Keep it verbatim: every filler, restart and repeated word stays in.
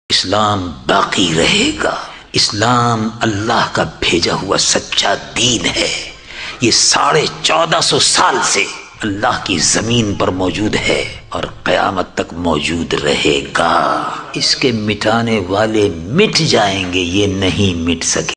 इस्लाम बाकी रहेगा। इस्लाम अल्लाह का भेजा हुआ सच्चा दीन है। ये साढ़े चौदह सौ साल से अल्लाह की जमीन पर मौजूद है और कयामत तक मौजूद रहेगा। इसके मिटाने वाले मिट जाएंगे, ये नहीं मिट सके।